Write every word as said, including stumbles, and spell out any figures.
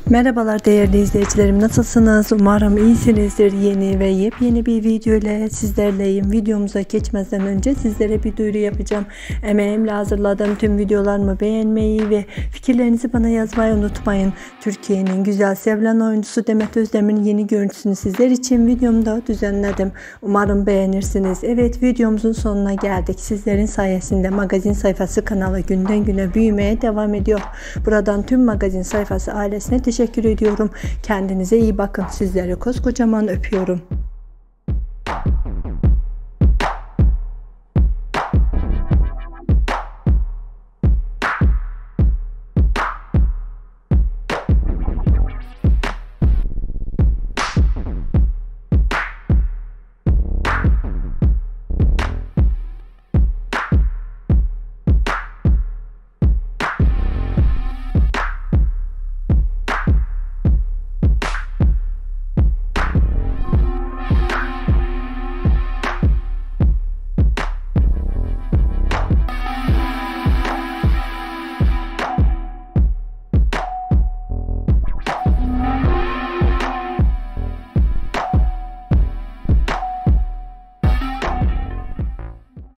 Merhabalar değerli izleyicilerim, nasılsınız? Umarım iyisinizdir. Yeni ve yepyeni bir video ile sizlerleyim. Videomuza geçmeden önce sizlere bir duyuru yapacağım. Emeğimle hazırladığım tüm videolarımı beğenmeyi ve fikirlerinizi bana yazmayı unutmayın. Türkiye'nin güzel sevilen oyuncusu Demet Özdemir'in yeni görüntüsünü sizler için videomda düzenledim. Umarım beğenirsiniz. Evet, videomuzun sonuna geldik. Sizlerin sayesinde magazin sayfası kanalı günden güne büyümeye devam ediyor. Buradan tüm magazin sayfası ailesine teşekkür ediyorum. Kendinize iyi bakın. Sizleri koskocaman öpüyorum.